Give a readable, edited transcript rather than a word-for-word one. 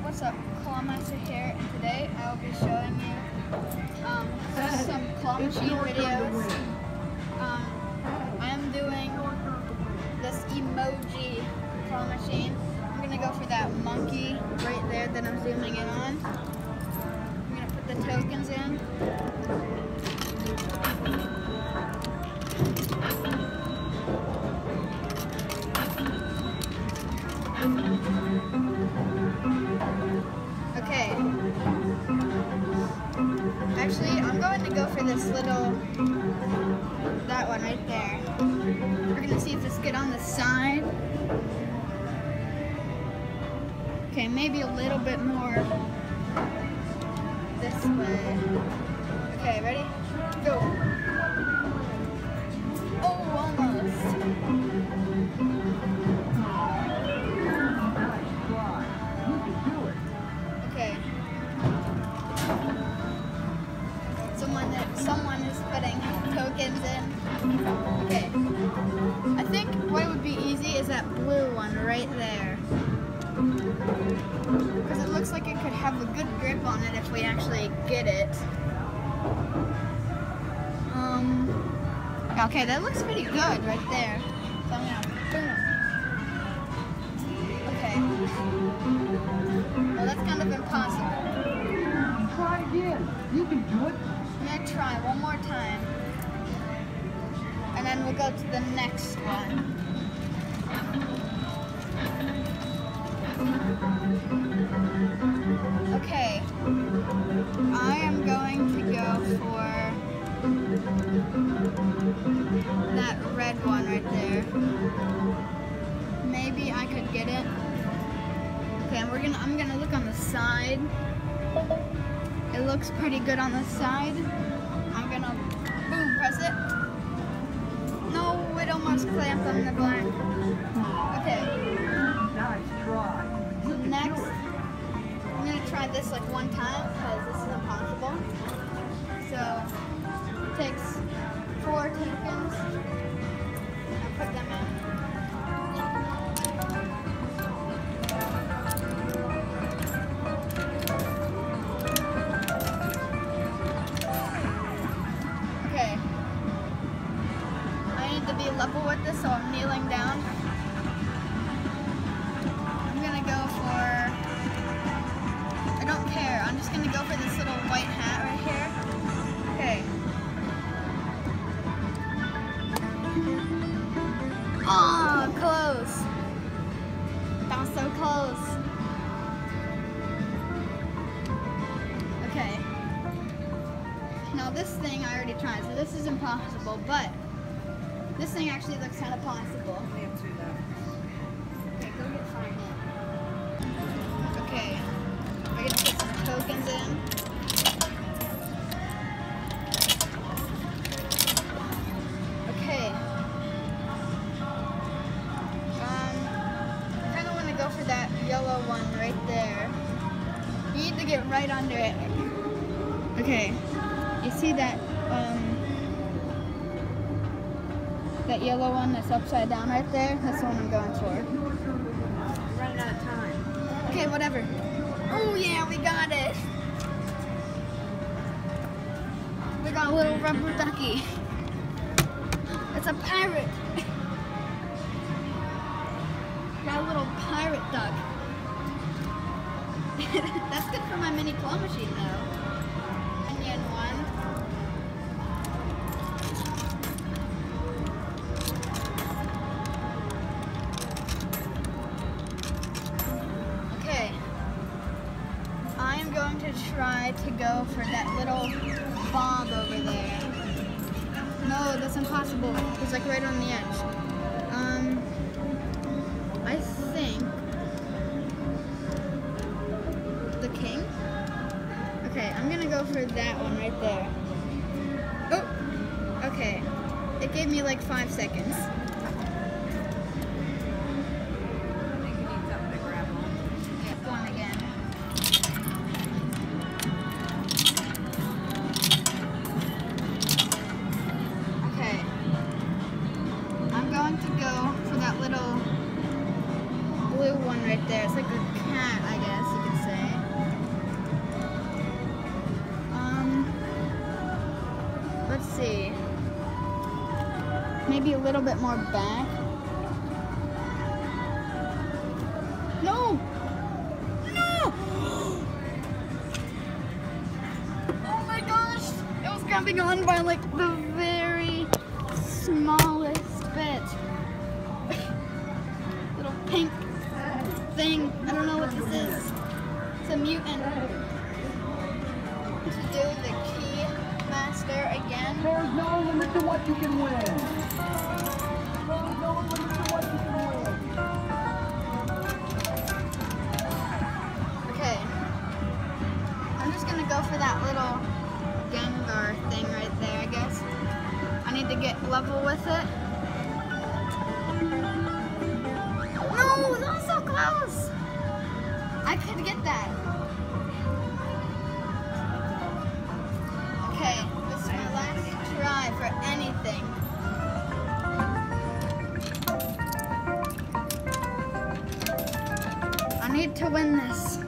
what's up, Clawmaster here, and today I will be showing you some claw machine videos. I am doing this emoji claw machine. I'm going to go for that monkey right there that I'm zooming in on. I'm going to put the tokens in. Okay. Actually, I'm going to go for this little, that one right there. We're going to see if this get on the side. Okay, maybe a little bit more this way. Okay, ready? Go. Oh, almost. Okay. Someone is putting tokens in. Okay. I think what would be easy is that blue one right there. Because it looks like it could have a good grip on it if we actually get it. Okay, that looks pretty good right there. So I'm gonna boom. Okay. Well, that's kind of impossible. Try again. You can do it. I'm gonna try one more time. And then we'll go to the next one. Okay. I am going to go for that red one right there. Maybe I could get it. Okay, I'm gonna look on the side. It looks pretty good on the side. I'm gonna boom, press it. No, it almost clamped on the black. Okay. Nice try. So next, I'm gonna try this like one time because this is impossible. So it takes 4 tokens and put them in. Okay. I need to be level with this, so I'm kneeling down. I'm gonna go for, I don't care, I'm just gonna go for this little white hat right here. Okay. Oh, close. That was so close. Okay. Now this thing I already tried, so this is impossible, but this thing actually looks kind of possible. Okay, go get signed in. Okay. We're gonna put some tokens in. Okay. I kinda wanna go for that yellow one right there. You need to get right under it. Okay. You see that that yellow one that's upside down right there? That's the one I'm going for. I'm running out of time. Okay, whatever. Oh yeah, we got it. We got a little rubber ducky. It's a pirate. Got a little pirate duck. That's good for my mini claw machine though. Onion one. Okay. I am going to try to go for that little bob over there. No, that's impossible. It's like right on the edge. I think the king. Okay, I'm gonna go for that one right there. Oh, okay. It gave me like 5 seconds. One again. Okay. I'm going to go for that little blue one right there. It's like a cat, I guess you could say. maybe a little bit more back. No! No! Oh my gosh! It was grabbing on by like the very smallest bit. Little pink thing. I don't know what this is. It's a mutant. To do the key master again. There's no limit to what you can win. There's no limit to what you can win. Okay. I'm just gonna go for that little Gengar thing right there, I guess. I need to get level with it. No, that was so close. I could get that. Okay, this is my last try for anything. I need to win this.